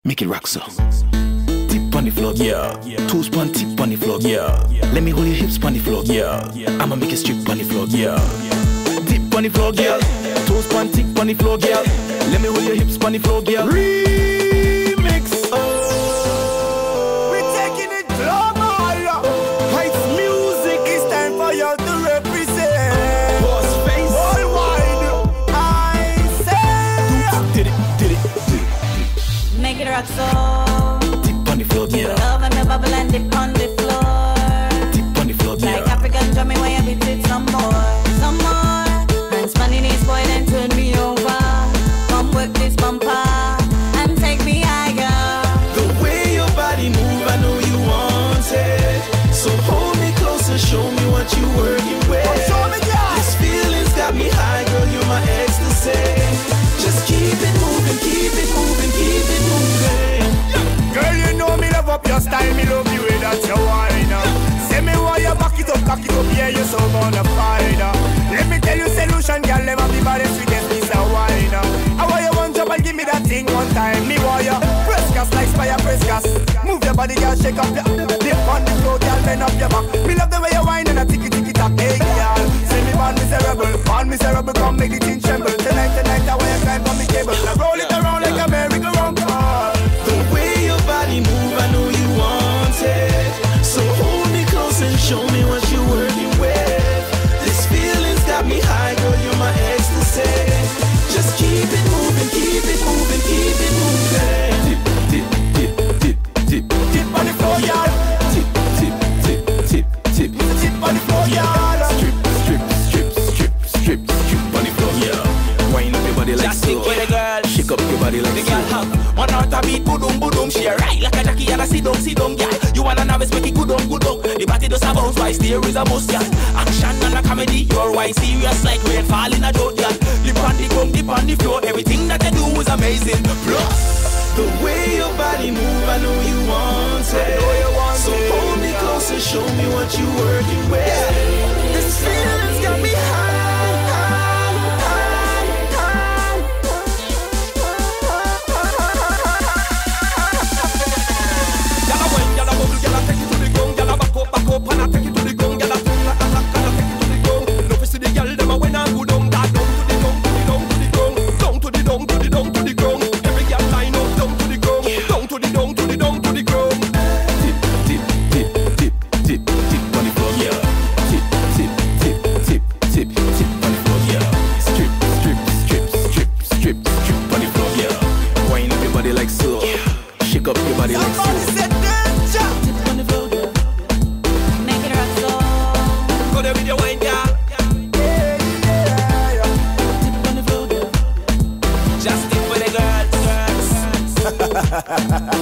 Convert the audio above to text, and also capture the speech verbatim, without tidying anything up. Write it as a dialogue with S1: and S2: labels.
S1: Make it rock so. Tip on the floor, yeah. Two span tip on the floor, yeah. Let me hold your hips on the floor, yeah. I'ma make it strip on the floor, yeah. Tip on the floor, girl. Two span tip on the floor, girl. Let me hold your hips on the floor, girl. Remix.
S2: Oh. We're taking it global. Heights music. It's time for you to represent.
S1: Boss face.
S2: Worldwide. I say.
S1: Did it, did it, did it.
S3: Make it rock so.
S1: Tip on the floor, yeah.
S3: Love and me bubble and dip on the floor.
S1: Tip on the floor, yeah.
S3: Like African drumming where you beat it some more, some more. And spanning these boy then turn me over. Come work this bumper and take me higher.
S1: The way your body move, I know you want it. So hold me close and show me what you working with.
S2: Oh, show me, yeah.
S1: This feeling's got me high, girl, you're my ecstasy. Just keep it moving, keep it moving, keep it moving.
S2: Girl, you know me love up your style, me love the way that you whine. Say me why you back it up, cock it up, yeah, you so gonna find. Let me tell you solution, girl, never be bad as sweetest piece of wine. I want you one job and give me that thing one time. Me want you press gas like fire, press gas. Move your body, girl, shake up your dip on the floor, girl, bend up your back. Me love the way you whine and a ticky ticky tack. Hey, girl, say me born miserable, born miserable, come make the thing tremble. Tonight, tonight, I want you climb on me cable. Now roll it around like a merry-go-round car.
S1: The way your body move, I know you want it. So hold me close and show me what you're working with. This feeling's got me high, girl, you're my ecstasy. Just keep it moving, keep it moving, keep it moving. Dip, dip, dip, dip, dip, dip on the floor, y'all. Tip, tip, tip, tip, tip, tip on the floor, y'all. Strip, strip, strip, strip, strip, strip on the floor, yeah. Wind up your body like
S4: just
S1: so.
S4: stick with the girl.
S1: Shake up your body like
S4: The
S1: so.
S4: girl have one out a beat, boom, boom, she a right like a Jackie and a sit down, sit down, yeah. You wanna novice, make it good on, good on. The body does a bounce, why there is a must, yeah. Action and a comedy, you're why serious like rain fall in a drought, yeah. Dip on the ground, dip on the floor, everything that you do is amazing. Plus,
S1: the way your body move, I know you want it.
S2: I know you want
S1: so
S2: it,
S1: hold me
S2: yeah.
S1: close and show me what you working with. Yeah. This feeling's got me high.
S4: back up and I take it to the ground, gyal a turn like a clock and I take it to the ground. Love to see the gyal dem a when I go down, down to the down to the down to the ground, down to the down to the down to the ground. Every gyal line up down to the ground, down to the down to the down to the ground.
S1: Tip, tip, tip, tip, tip, tip on the floor, yeah. Tip, tip, tip, tip, tip, tip on the floor, yeah. Strip, strip, strip, strip, strip, strip on the floor, yeah. Wind up your body like so, shake up your body like so.
S2: Somebody said danger.
S1: Tip on the floor, yeah.
S3: Make it rock so.
S4: Go there with your wine, gyal.
S2: Yeah, yeah, yeah.
S1: Tip on the floor, yeah.
S4: Just stick with the girls, girls.